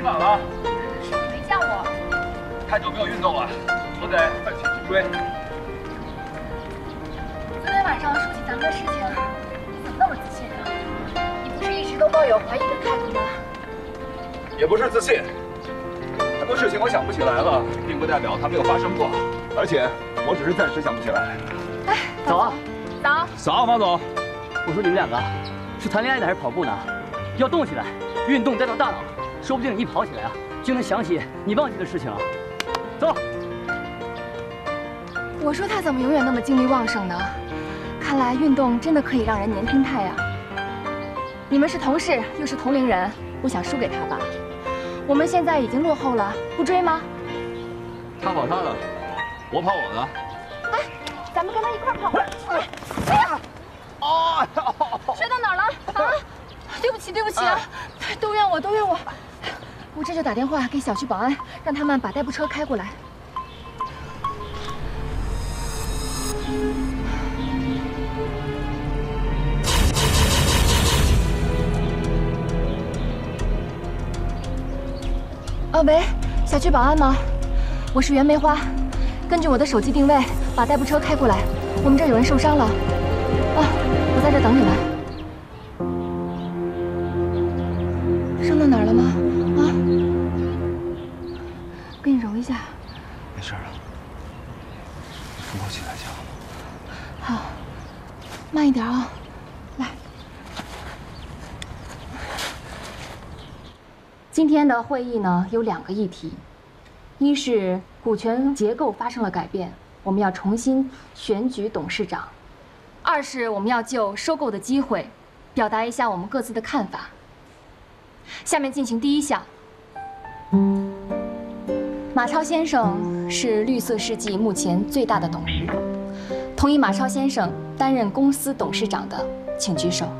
晚了。 是你没叫我。 太久没有运动了，我得奋起直追。 昨天晚上说起咱们的事情，你怎么那么自信啊？你不是一直都抱有怀疑的态度吗？ 也不是自信，很多事情我想不起来了，并不代表它没有发生过，而且我只是暂时想不起来。 哎， 早啊！ 早！ 早，马总。 我说你们两个是谈恋爱呢还是跑步呢？要动起来，运动带动大脑，说不定你一跑起来啊，就能想起你忘记的事情啊。走。 我说他怎么永远那么精力旺盛呢？看来运动真的可以让人年轻态呀。你们是同事，又是同龄人，不想输给他吧？我们现在已经落后了，不追吗？ 他跑他的，我跑我的。 哎，咱们跟他一块儿跑。哎呀！哦，摔到哪儿了？啊！对不起，对不起啊！都怨我，都怨我。我这就打电话给小区保安，让他们把代步车开过来。喂，小区保安吗？我是袁梅花，根据我的手机定位，把代步车开过来。我们这儿有人受伤了。啊，我在这等你们。伤到哪儿了吗？啊，给你揉一下。 没事了，扶我起来行吗？ 好，慢一点啊。来。今天的会议呢有2个议题，一是股权结构发生了改变，我们要重新选举董事长；二是我们要就收购的机会表达一下我们各自的看法。下面进行第1项。马超先生是绿色世纪目前最大的董事，同意马超先生担任公司董事长的，请举手。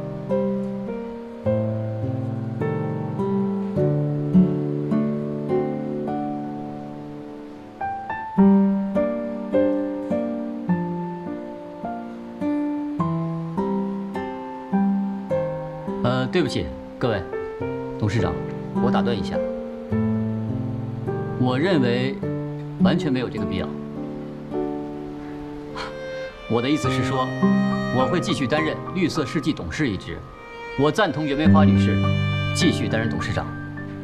对不起，各位，董事长，我打断一下，我认为完全没有这个必要。我的意思是说，我会继续担任绿色世纪董事一职，我赞同袁梅花女士继续担任董事长。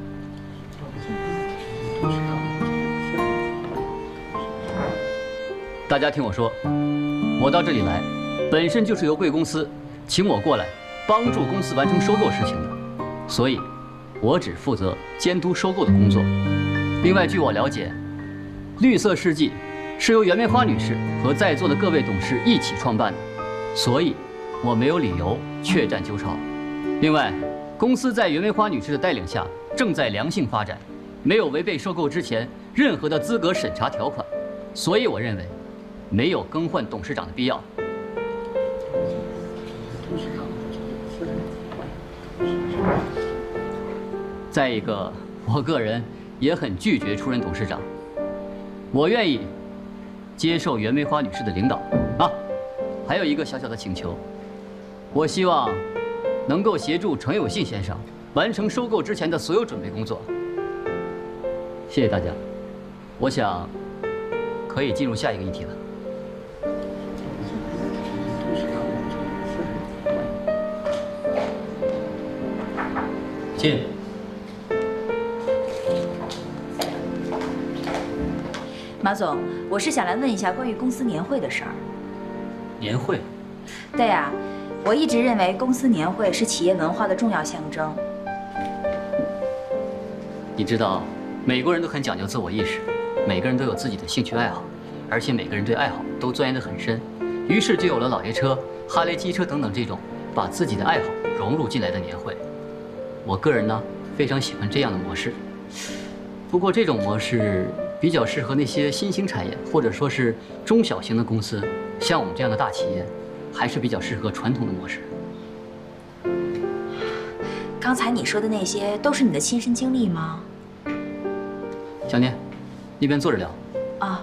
大家听我说，我到这里来，本身就是由贵公司请我过来帮助公司完成收购事情的，所以，我只负责监督收购的工作。另外，据我了解，绿色世纪是由袁梅花女士和在座的各位董事一起创办的，所以我没有理由确占鸠巢。另外，公司在袁梅花女士的带领下正在良性发展，没有违背收购之前任何的资格审查条款，所以我认为没有更换董事长的必要。再一个，我个人也很拒绝出任董事长，我愿意接受袁梅花女士的领导啊。还有一个小小的请求，我希望能够协助程有信先生完成收购之前的所有准备工作。谢谢大家，我想可以进入下一个议题了。进。 马总，我是想来问一下关于公司年会的事儿。 年会？ 对呀，我一直认为公司年会是企业文化的重要象征。 你知道，美国人都很讲究自我意识，每个人都有自己的兴趣爱好，而且每个人对爱好都钻研得很深，于是就有了老爷车、哈雷机车等等这种把自己的爱好融入进来的年会。我个人呢，非常喜欢这样的模式。不过这种模式比较适合那些新兴产业，或者说是中小型的公司，像我们这样的大企业，还是比较适合传统的模式。 刚才你说的那些都是你的亲身经历吗？ 小念，那边坐着聊。 啊。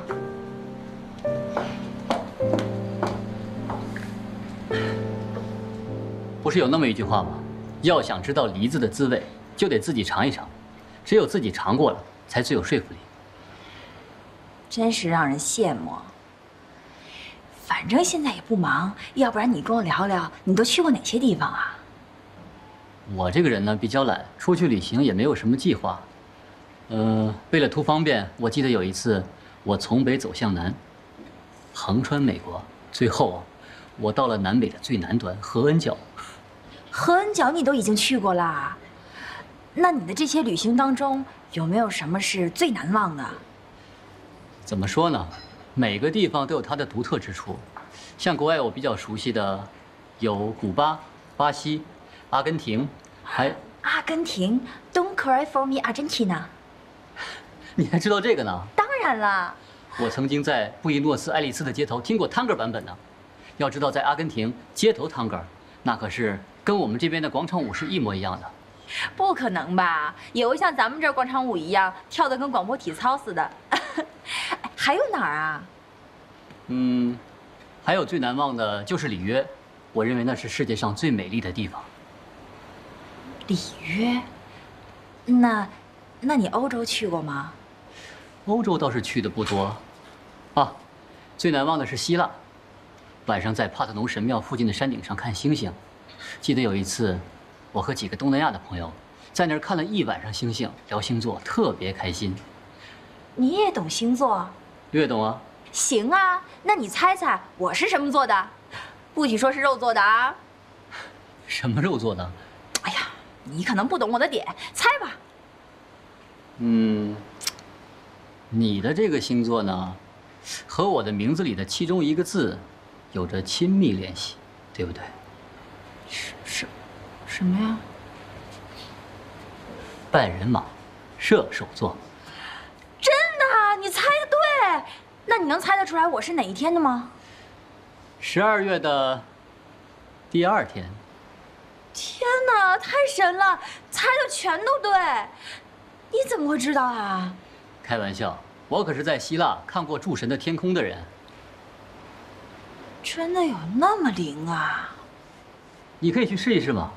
不是有那么一句话吗？要想知道梨子的滋味，就得自己尝一尝。 只有自己尝过了，才最有说服力。 真是让人羡慕。反正现在也不忙，要不然你跟我聊聊，你都去过哪些地方啊？ 我这个人呢比较懒，出去旅行也没有什么计划。为了图方便，我记得有一次我从北走向南，横穿美国，最后我到了南北的最南端合恩角。 合恩角你都已经去过啦，那你的这些旅行当中有没有什么是最难忘的？ 怎么说呢？每个地方都有它的独特之处。像国外我比较熟悉的有古巴、巴西、阿根廷，还阿根廷 ，Don't cry for me, Argentina。 你还知道这个呢？ 当然啦， 我曾经在布宜诺斯艾利斯的街头听过探戈版本呢。要知道，在阿根廷街头探戈，那可是跟我们这边的广场舞是一模一样的。 不可能吧？也会像咱们这儿广场舞一样跳得跟广播体操似的。还有哪儿啊？ 还有最难忘的就是里约，我认为那是世界上最美丽的地方。 里约？那你欧洲去过吗？ 欧洲倒是去的不多，最难忘的是希腊。晚上在帕特农神庙附近的山顶上看星星，记得有一次，我和几个东南亚的朋友在那儿看了一晚上星星，聊星座，特别开心。 你也懂星座？ 略懂啊。 行啊，那你猜猜我是什么座的？不许说是肉做的啊！ 什么肉做的？ 哎呀，你可能不懂我的点，猜吧。 你的这个星座呢，和我的名字里的其中一个字有着亲密联系，对不对？ 什么呀？ 半人马，射手座。 真的？你猜的对？那你能猜得出来我是哪一天的吗 ？12月的第2天。 天哪，太神了，猜的全都对。你怎么会知道啊？ 开玩笑，我可是在希腊看过诸神的天空的人。 真的有那么灵啊？ 你可以去试一试嘛。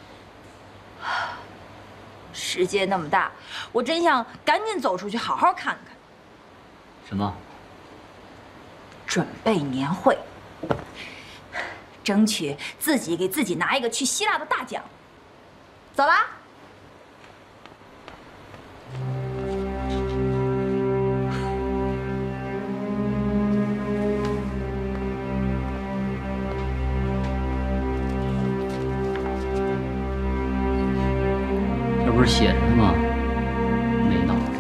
世界那么大，我真想赶紧走出去好好看看。 什么？ 准备年会，争取自己给自己拿一个去希腊的大奖。走啦！ 这不是写着呢吗？没脑子。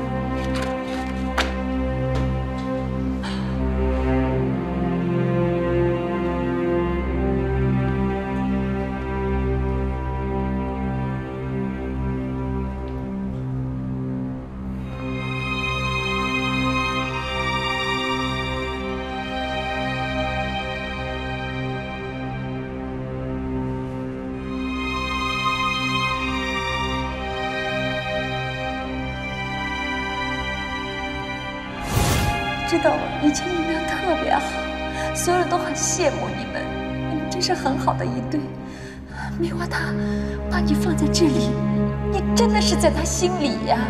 知道以前你们特别好，所有人都很羡慕你们，你们真是很好的一对。梅花他把你放在这里，你真的是在他心里呀。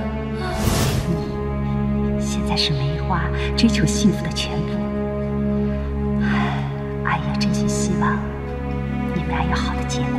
你现在是梅花追求幸福的全部。阿姨真心希望你们俩有好的结果。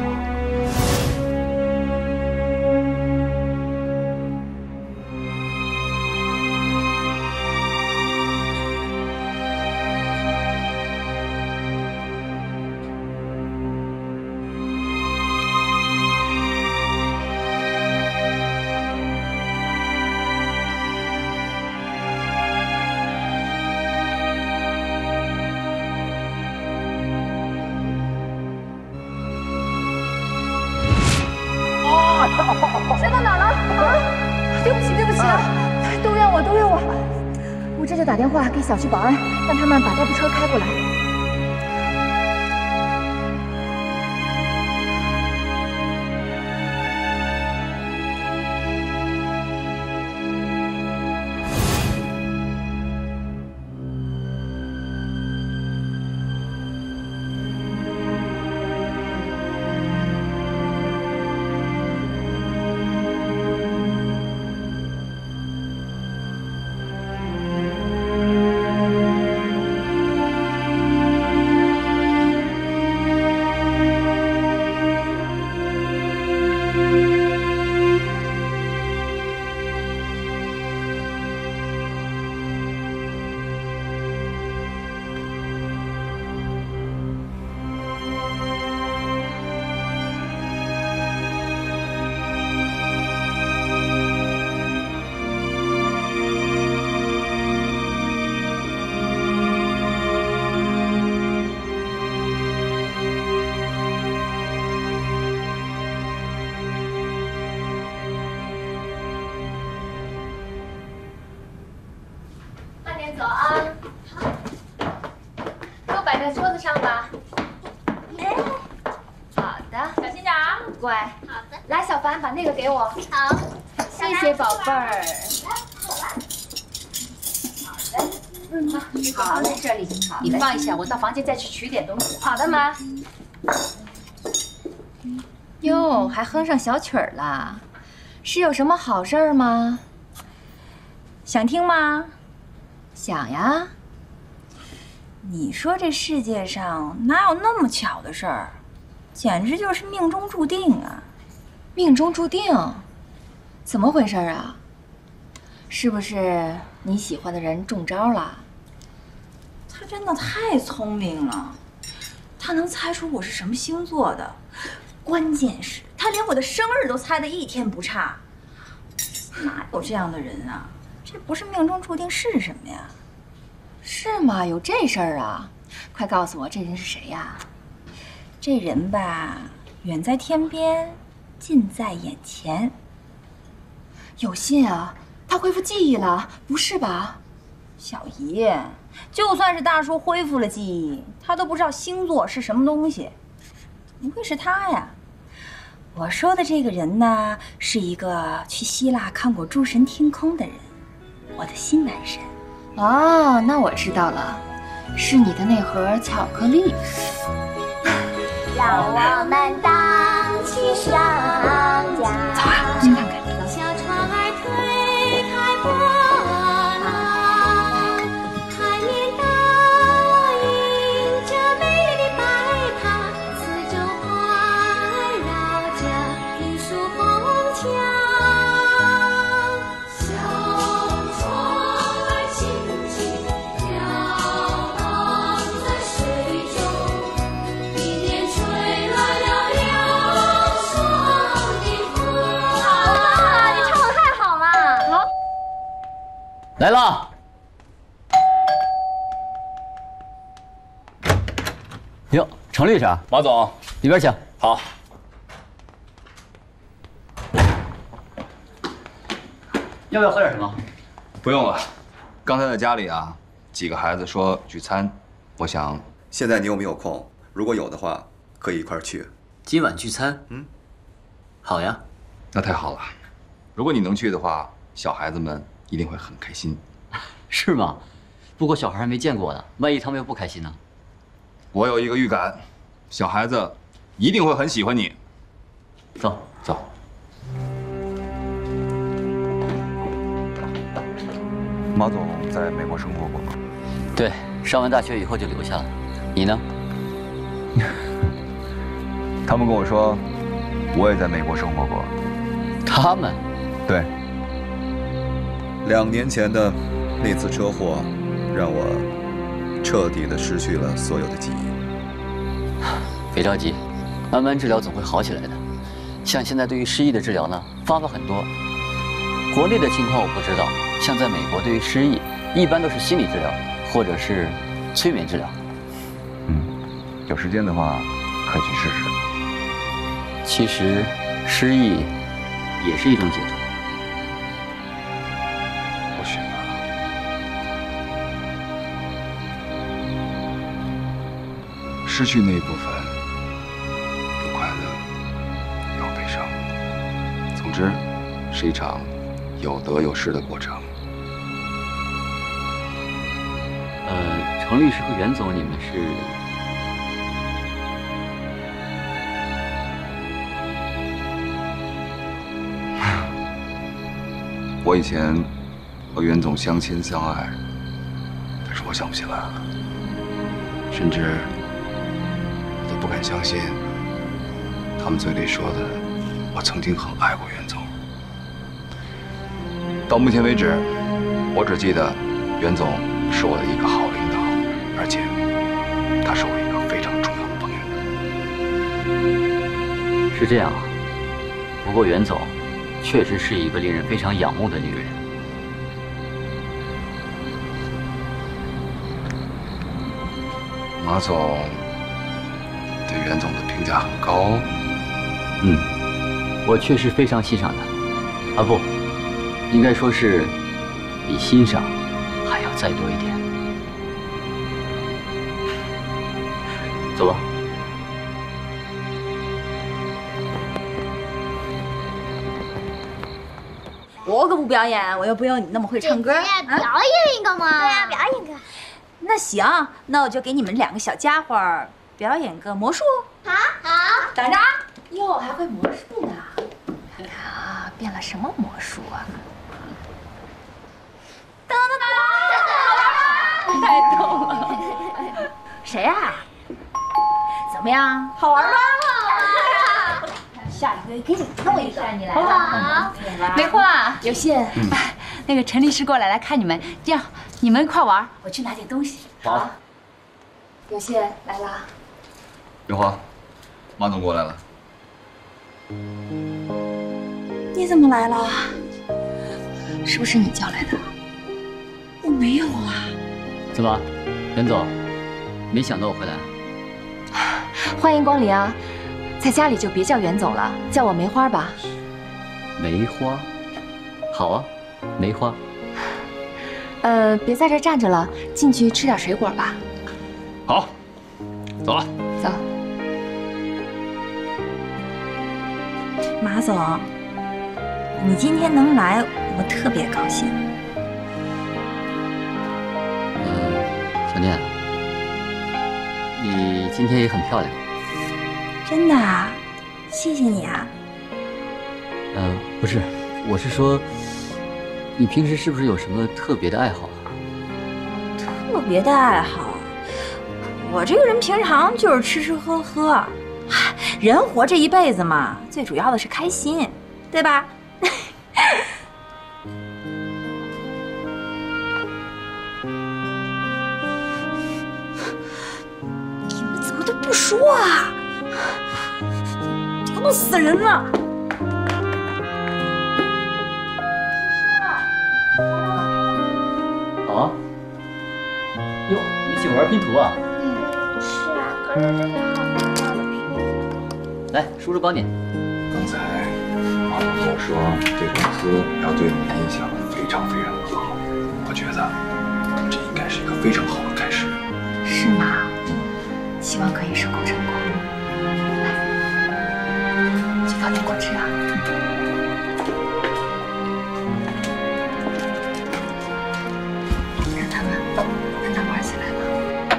摔到哪了？啊！对不起，对不起啊！都怨我，都怨我！我这就打电话给小区保安，让他们把代步车开过来。 走啊。给我摆在桌子上吧。哎，好的， 小心点啊， 乖。好的。来，小凡，把那个给我。 好， 谢谢宝贝儿。好嘞，这里，你放一下，我到房间再去取点东西。好的，妈。哟，还哼上小曲儿了，是有什么好事儿吗？ 想听吗？ 想呀。 你说这世界上哪有那么巧的事儿，简直就是命中注定啊！ 命中注定？怎么回事啊？是不是你喜欢的人中招了？ 他真的太聪明了，他能猜出我是什么星座的，关键是他连我的生日都猜得一天不差。哪有这样的人啊？这不是命中注定是什么呀？ 是吗？有这事儿啊？快告诉我，这人是谁呀？ 这人吧，远在天边，近在眼前。 有信啊！他恢复记忆了，不是吧？ 小姨，就算是大叔恢复了记忆，他都不知道星座是什么东西，不会是他呀？我说的这个人呢，是一个去希腊看过诸神天空的人，我的新男神。 哦，那我知道了，是你的那盒巧克力。 让我们荡起双桨， 走啊，去看看。 小船儿推开波浪，海面倒映着美丽白塔，四周环绕着绿树红墙。小船儿轻轻飘荡在水中，一年吹来了凉爽的风。好了，你唱得太好了。好。 来了。哟，程律师， 马总， 里边请。 好。 要不要喝点什么？ 不用了，刚才在家里啊，几个孩子说聚餐，我想现在你有没有空？如果有的话，可以一块儿去。 今晚聚餐？好呀。 那太好了。如果你能去的话，小孩子们一定会很开心。 是吗？不过小孩还没见过呢，万一他们又不开心呢？ 我有一个预感，小孩子一定会很喜欢你。 走走。马总在美国生活过吗？ 对，上完大学以后就留下了。你呢？ 他们跟我说，我也在美国生活过。 他们？ 对。 2年前的那次车祸，让我彻底的失去了所有的记忆。 别着急，慢慢治疗总会好起来的。像现在对于失忆的治疗呢，方法很多。国内的情况我不知道，像在美国对于失忆，一般都是心理治疗或者是催眠治疗。 有时间的话可以去试试。 其实失忆也是一种解脱。 或许吧。失去那一部分，有快乐，有悲伤。总之，是一场有得有失的过程。 程律师和袁总，你们是？ 我以前和袁总相亲相爱，但是我想不起来了，甚至我都不敢相信他们嘴里说的我曾经很爱过袁总。到目前为止，我只记得袁总是我的一个好领导，而且他是我一个非常重要的朋友。 是这样啊。不过袁总确实是一个令人非常仰慕的女人。 马总对袁总的评价很高。 我确实非常欣赏她。啊不，应该说是比欣赏还要再多一点。走吧。 我可不表演，我又不有你那么会唱歌。 表演一个嘛。对呀，表演一个。 那行，那我就给你们2个小家伙表演个魔术。 好， 等着啊。 哟，还会魔术呢？看看啊，变了什么魔术啊？ 噔噔噔！太逗了。谁呀？怎么样？好玩吧？下一回给你弄一个，你来。 好。 梅花、 有信， 那个陈律师过来看你们，这样你们一块玩，我去拿点东西。 好。 有信来啦。 梅花，马总过来了。 你怎么来了？ 是不是你叫来的？ 我没有啊。 怎么，袁总，没想到我会来？ 欢迎光临啊！在家里就别叫袁总了，叫我梅花吧。 梅花，好啊，梅花。 别在这站着了，进去吃点水果吧。 好，走了。 走。 马总，你今天能来，我特别高兴。 小念，你今天也很漂亮。 真的啊？谢谢你啊。 不是，我是说，你平时是不是有什么特别的爱好？ 特别的爱好？我这个人平常就是吃吃喝喝。人活这一辈子嘛，最主要的是开心，对吧？你们怎么都不说啊？吵死人了！ 好啊。哟，你喜欢玩拼图啊？ 是啊，可是这个好难搞的拼图。 来，叔叔帮你。 刚才马总跟我说，这个公司要对你的印象非常非常的好，我觉得这应该是一个非常好的开始。 是吗？希望可以收购成功。来，去搞点果汁啊。看他们，跟他玩起来了。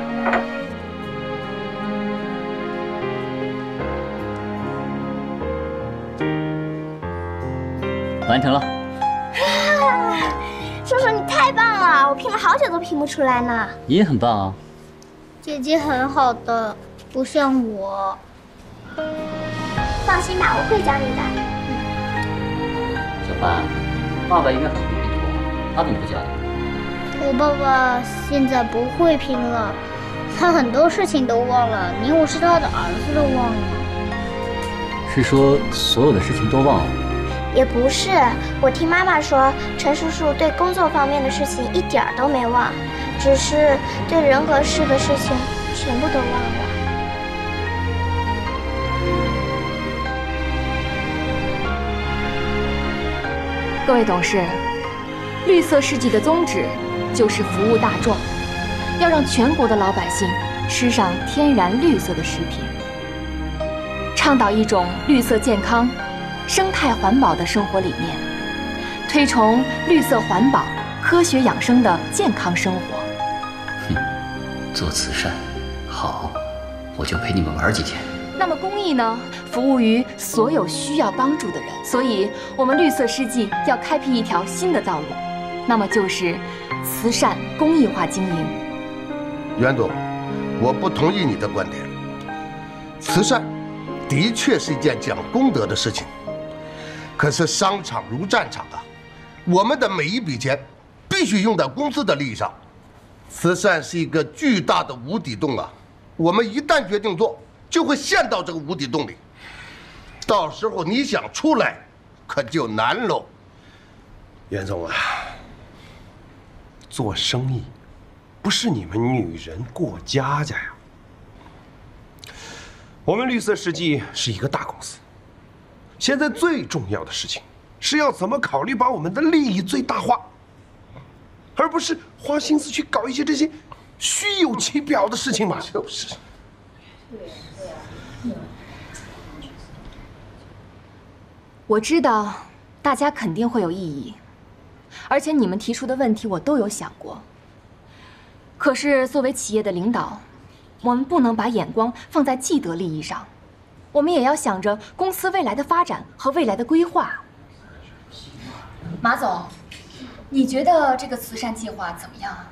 完成了。 叔叔，你太棒了！我拼了好久都拼不出来呢。 你也很棒啊。 姐姐很好的，不像我。放心吧，我会教你的。 小帆，爸爸应该很会拼图，他怎么不教你？ 我爸爸现在不会拼了，他很多事情都忘了，连我是他的儿子都忘了。 是说所有的事情都忘了？ 也不是，我听妈妈说，陈叔叔对工作方面的事情一点儿都没忘，只是对人和事的事情全部都忘了。 各位董事，绿色世纪的宗旨就是服务大众，要让全国的老百姓吃上天然绿色的食品，倡导一种绿色健康、生态环保的生活理念，推崇绿色环保、科学养生的健康生活。 做慈善，好，我就陪你们玩几天。 那么公益呢，服务于所有需要帮助的人。所以，我们绿色世纪要开辟一条新的道路，那么就是慈善公益化经营。 袁总，我不同意你的观点。慈善的确是一件讲功德的事情，可是商场如战场啊，我们的每一笔钱必须用在公司的利益上。慈善是一个巨大的无底洞啊，我们一旦决定做，就会陷到这个无底洞里，到时候你想出来，可就难喽。袁总啊，做生意不是你们女人过家家呀。我们绿色世纪是一个大公司，现在最重要的事情是要怎么考虑把我们的利益最大化。 而不是花心思去搞一些这些虚有其表的事情嘛。就是。 我知道大家肯定会有异议，而且你们提出的问题我都有想过。可是作为企业的领导，我们不能把眼光放在既得利益上，我们也要想着公司未来的发展和未来的规划。马总，你觉得这个慈善计划怎么样啊？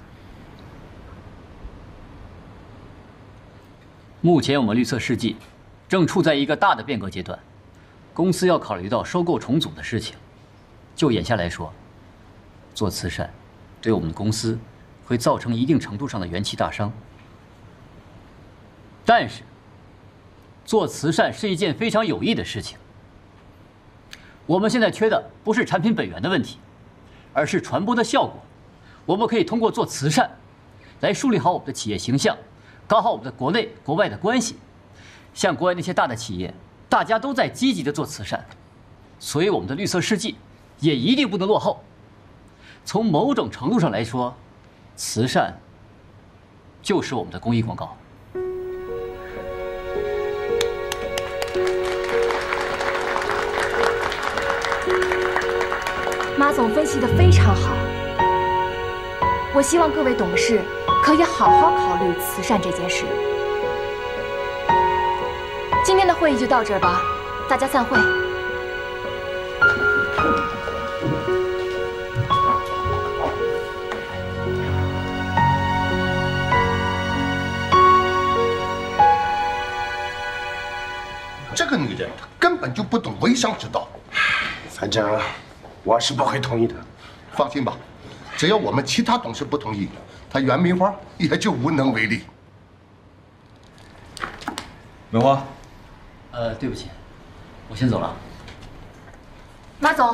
目前我们绿色世纪正处在一个大的变革阶段，公司要考虑到收购重组的事情。就眼下来说，做慈善对我们的公司会造成一定程度上的元气大伤。但是，做慈善是一件非常有益的事情。我们现在缺的不是产品本源的问题，而是传播的效果。我们可以通过做慈善，来树立好我们的企业形象，搞好我们的国内国外的关系。像国外那些大的企业，大家都在积极的做慈善，所以我们的绿色世纪也一定不能落后。从某种程度上来说，慈善就是我们的公益广告。 马总分析得非常好，我希望各位董事可以好好考虑慈善这件事。今天的会议就到这儿吧，大家散会。 这个女人她根本就不懂微商之道， 反正我是不会同意的。 放心吧，只要我们其他董事不同意，她袁梅花也就无能为力。 梅花， 对不起，我先走了。 马总，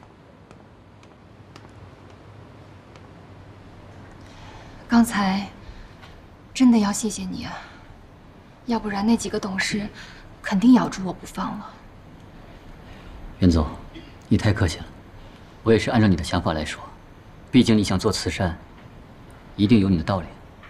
刚才真的要谢谢你啊，要不然那几个董事肯定咬住我不放了。 袁总，你太客气了，我也是按照你的想法来说，毕竟你想做慈善，一定有你的道理。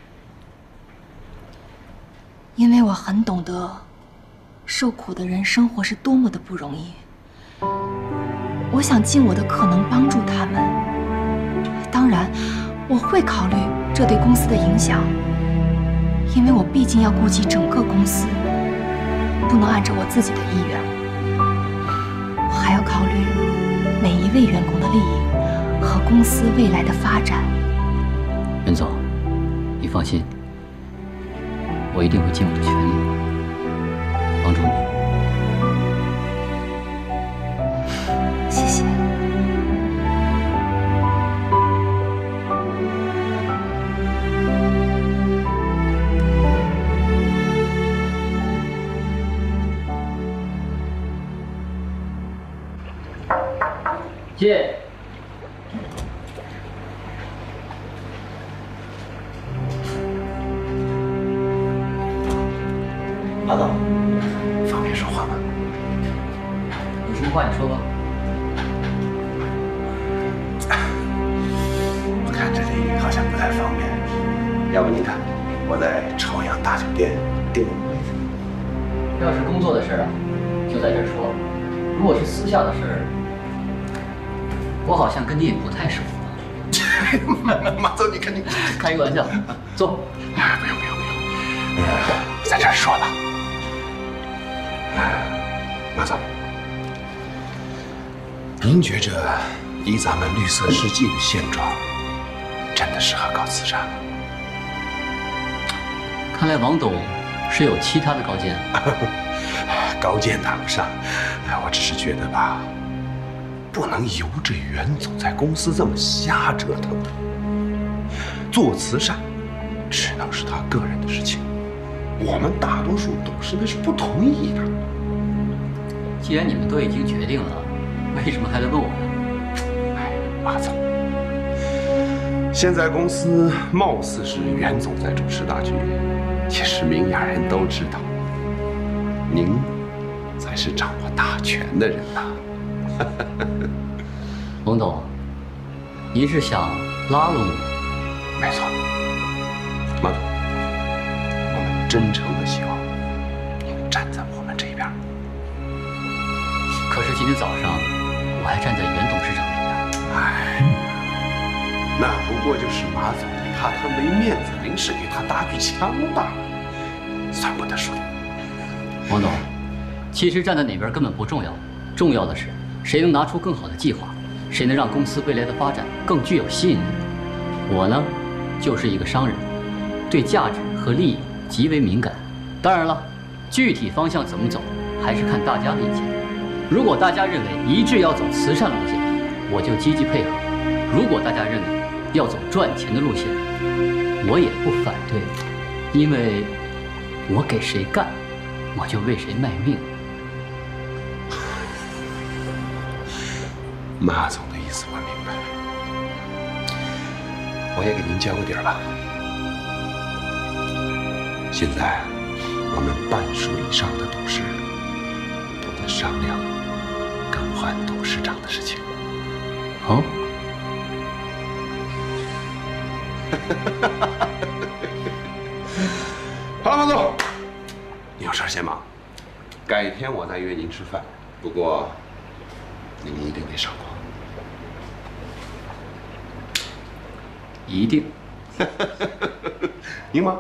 因为我很懂得，受苦的人生活是多么的不容易。我想尽我的可能帮助他们，当然，我会考虑这对公司的影响，因为我毕竟要顾及整个公司，不能按照我自己的意愿。我还要考虑每一位员工的利益和公司未来的发展。 袁总，你放心，我一定会尽我的全力帮助你。 谢谢。 谢。 马总，方便说话吗？ 有什么话你说吧。 我看这里好像不太方便，要不您看，我在朝阳大酒店订了个位子。 要是工作的事啊，就在这儿说；如果是私下的事儿，我好像跟你也不太熟。 马总，你看你开一个玩笑，坐。 哎，不用，在这儿说吧。马总，您觉着以咱们绿色世纪的现状，真的适合搞慈善吗？ 看来王董是有其他的高见。 高见谈不上，我只是觉得吧，不能由着袁总在公司这么瞎折腾。做慈善，只能是他个人的事情，我们大多数董事们是不同意的。 既然你们都已经决定了，为什么还来问我呢？ 哎，马总，现在公司貌似是袁总在主持大局，其实明眼人都知道，您才是掌握大权的人呐。 王董，您是想拉拢我？ 没错，马总，我们真诚的希望您站在我们这边。 可是今天早上我还站在袁董事长那边。 哎，那不过就是马总怕他没面子，临时给他打句枪罢了，算不得数。 王董，其实站在哪边根本不重要，重要的是谁能拿出更好的计划，谁能让公司未来的发展更具有吸引力。我呢，就是一个商人，对价值和利益极为敏感。当然了，具体方向怎么走，还是看大家的意见。如果大家认为一致要走慈善路线，我就积极配合；如果大家认为要走赚钱的路线，我也不反对，因为我给谁干，我就为谁卖命。 马总的意思我明白了，我也给您交个底儿吧。现在我们半数以上的董事都在商量更换董事长的事情。 哦。 好了，马总，你有事先忙，改天我再约您吃饭。不过您一定得赏我。 一定。 您忙。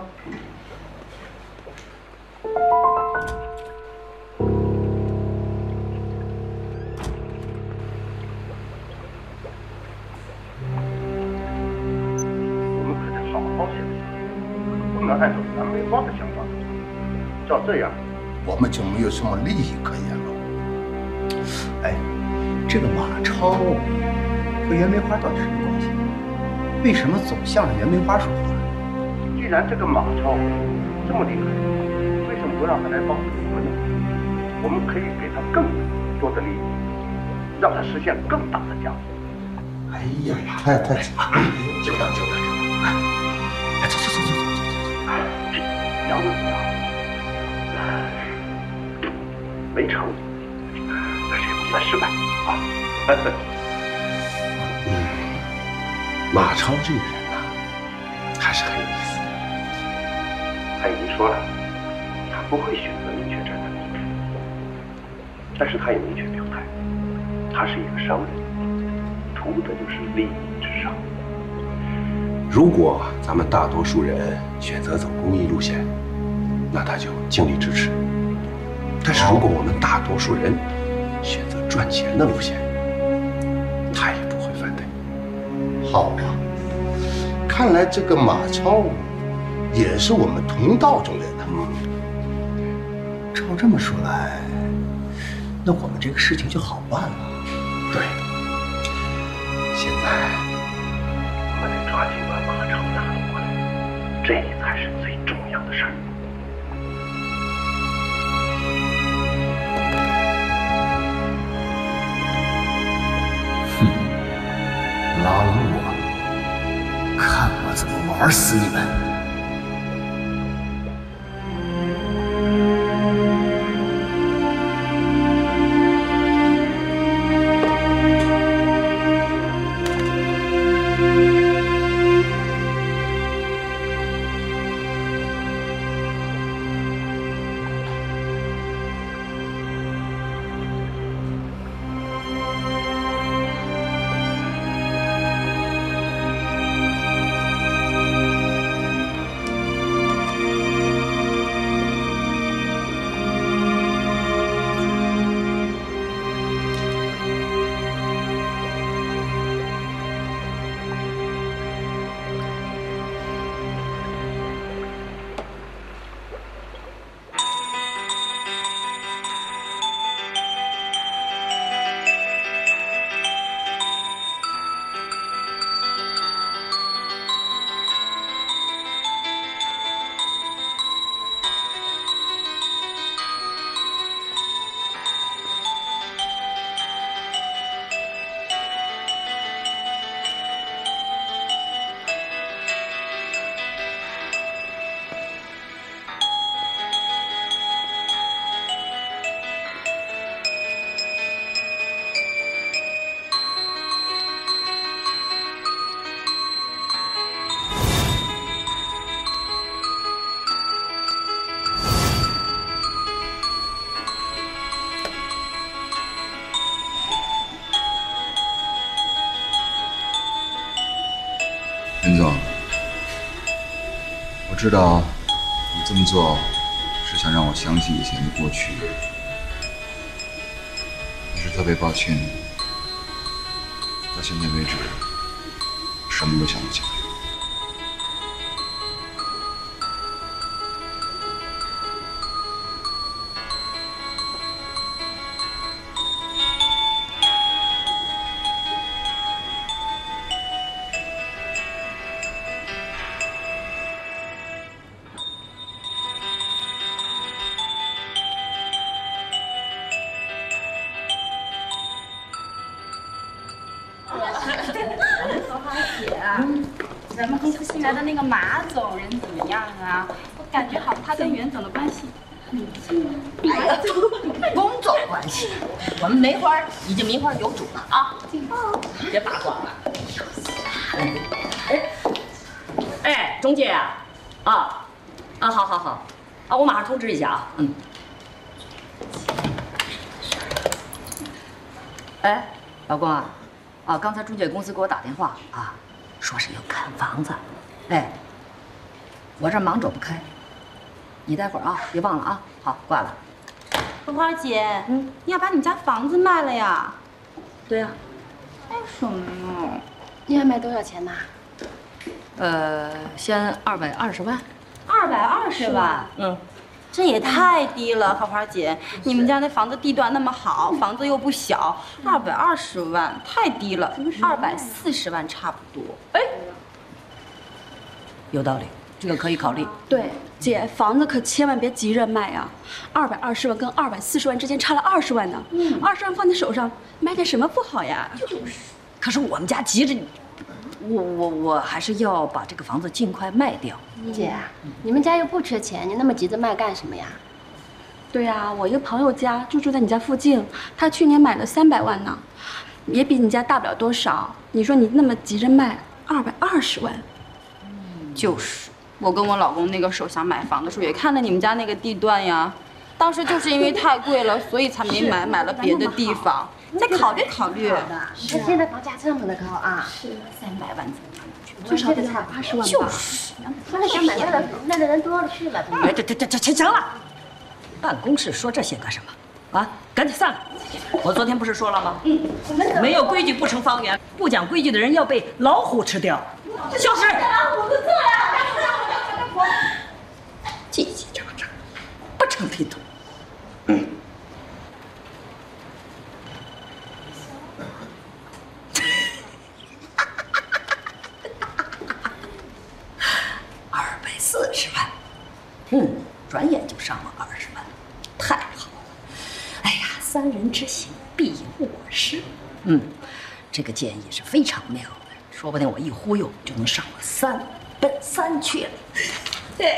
我们可得好好想想，不能按照袁梅花的想法走。照这样， 我们就没有什么利益可言了。 哎，这个马超和袁梅花到底什么关系？为什么总向着袁梅花说话？ 既然这个马超这么厉害，为什么不让他来帮助我们呢？我们可以给他更多的利益，让他实现更大的价值。 哎呀，太就当，哎，走， 这杨子啊，没成，但是也不算失败啊。 马超这个人呐，还是很有意思的。 他已经说了，他不会选择明确站在某边，但是他也明确表态，他是一个商人，图的就是利益至上。 如果咱们大多数人选择走公益路线，那他就尽力支持；但是如果我们大多数人选择赚钱的路线，他也不会反对。 好啊，看来这个马超也是我们同道中人呐。 照这么说来，那我们这个事情就好办了。 对，现在我们得抓紧把马超拉拢过来，这才是最重要的事儿。 拉拢我，看我怎么玩死你们！ 知道你这么做是想让我相信以前的过去，但是特别抱歉，到现在为止，什么都想不起来。 咱们公司新来的那个马总人怎么样啊？我感觉好像他跟袁总的关系很近。 工作关系，我们梅花已经名花有主了啊！别八卦了。哎，中介啊，好，我马上通知一下啊。哎，老公啊，刚才中介公司给我打电话啊。 说是要看房子，哎，我这忙走不开，你待会儿啊，别忘了啊。好，挂了。 荷花姐，你要把你家房子卖了呀？ 对呀。 为什么呢？ 你要卖多少钱呢？ 先220万。 220万？这也太低了，荷花姐，你们家那房子地段那么好，房子又不小，220万太低了，240万差不多。 哎，有道理，这个可以考虑。 对，姐，房子可千万别急着卖啊！220万跟240万之间差了20万呢，20万放在手上，卖点什么不好呀？ 就是，可是我们家急着，我还是要把这个房子尽快卖掉。 姐，你们家又不缺钱，你那么急着卖干什么呀？ 对呀，我一个朋友家就住在你家附近，他去年买了300万呢，也比你家大不了多少。你说你那么急着卖220万， 就是，我跟我老公那个时候想买房的时候也看了你们家那个地段呀，当时就是因为太贵了，所以才没买，买了别的地方。再考虑考虑。 是，现在房价这么的高啊！ 是，300万最少得180万吧。 就是，说那想买那的人多了去了。 哎，这行了，办公室说这些干什么？啊，赶紧散了！我昨天不是说了吗？没有规矩不成方圆，不讲规矩的人要被老虎吃掉。消失！ 我不做呀！ 叽叽喳喳，不成体统。240万，转眼就上了20万，太好了！哎呀，3人之行必有我师。这个建议是非常妙的，说不定我一忽悠就能上了3，奔3去了。对。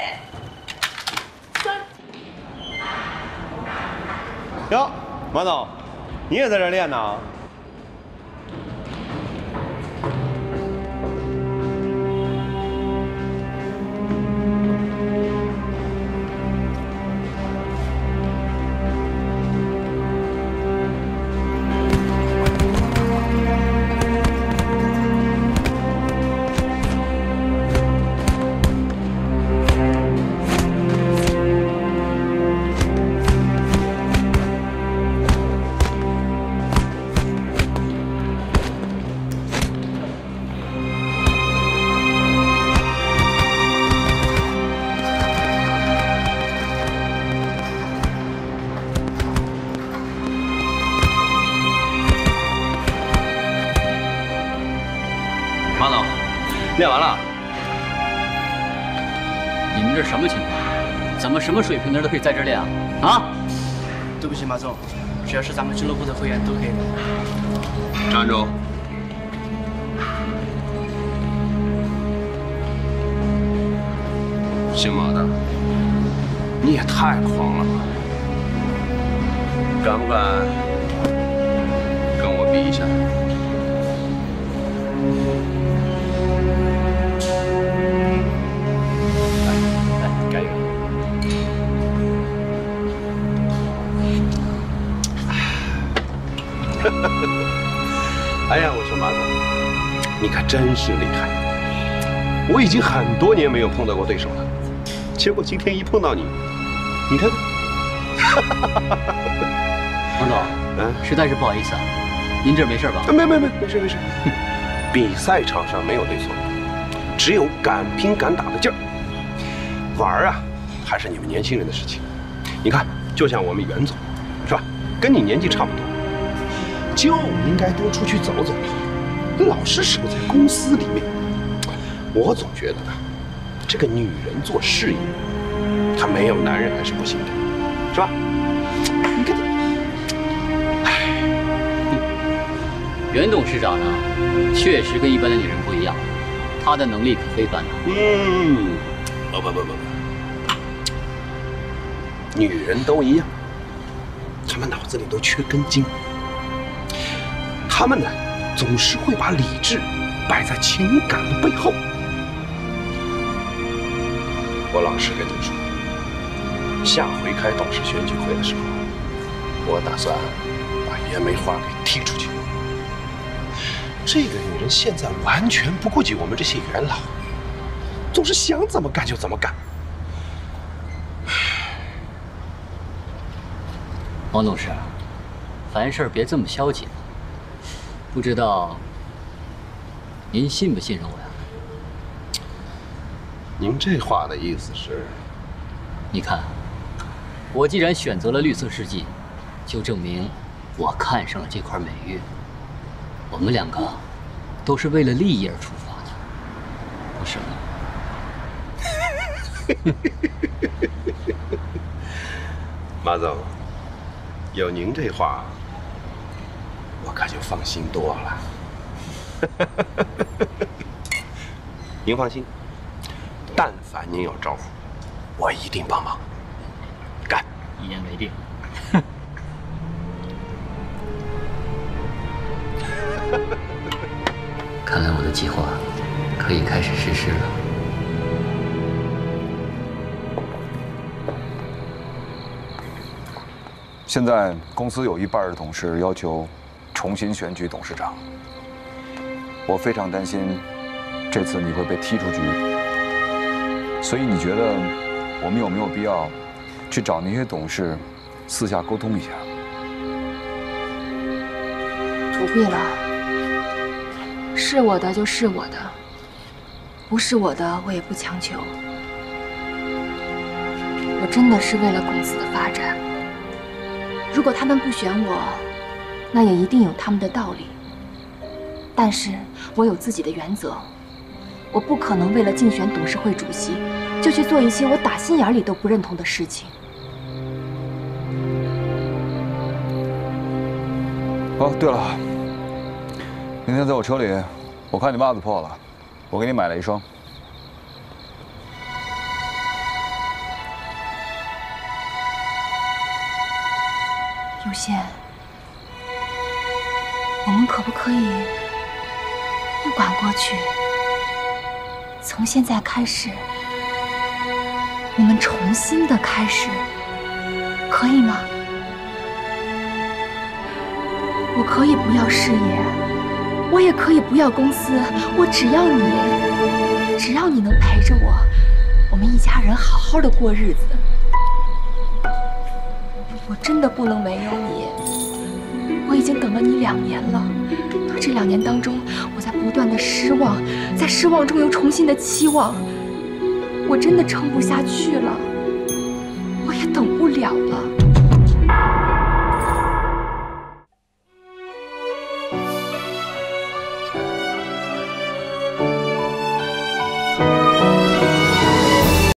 哟，马总，你也在这练呢？练完了。 你们这什么情况？怎么什么水平的人都可以在这练啊？啊！ 对不起，马总，只要是咱们俱乐部的会员都可以练。 站住！姓马的，你也太狂了吧！敢不敢跟我比一下？ 加油！ 哎呀，我说马总，你可真是厉害！我已经很多年没有碰到过对手了。 结果今天一碰到你，你看看。 王总，实在是不好意思啊，您这儿没事吧？ 没事。比赛场上没有对错，只有敢拼敢打的劲儿。玩啊，还是你们年轻人的事情。你看，就像我们袁总，是吧？跟你年纪差不多，就应该多出去走走，老是守在公司里面。我总觉得，这个女人做事业，她没有男人还是不行的，是吧？你看， 袁董事长呢，确实跟一般的女人不一样，她的能力可非凡呢。 不，女人都一样，她们脑子里都缺根筋。她们呢，总是会把理智摆在情感的背后。我老实跟你说，下回开董事选举会的时候，我打算把袁梅花给踢出去。这个女人现在完全不顾及我们这些元老，总是想怎么干就怎么干。 王董事，凡事别这么消极。不知道您信不信任我呀？ 您这话的意思是？ 你看，我既然选择了绿色世纪，就证明我看上了这块美玉。我们两个都是为了利益而出发的，不是吗？ 马总，有您这话，我可就放心多了。您放心，但凡您有招呼，我一定帮忙。干！ 一言为定。看来我的计划可以开始实施了。 现在公司有1半的董事要求重新选举董事长，我非常担心这次你会被踢出局，所以你觉得我们有没有必要去找那些董事私下沟通一下？ 不必了，是我的就是我的，不是我的我也不强求。我真的是为了公司的发展。如果他们不选我，那也一定有他们的道理。但是我有自己的原则，我不可能为了竞选董事会主席，就去做一些我打心眼里都不认同的事情。 哦，对了，明天在我车里，我看你袜子破了，我给你买了1双。 有仙，我们可不可以不管过去？从现在开始，我们重新的开始，可以吗？我可以不要事业，我也可以不要公司，我只要你能陪着我，我们一家人好好的过日子。我真的不能没有你，我已经等了你2年了。这2年当中，我在不断的失望，在失望中又重新的期望，我真的撑不下去了，我也等不了了。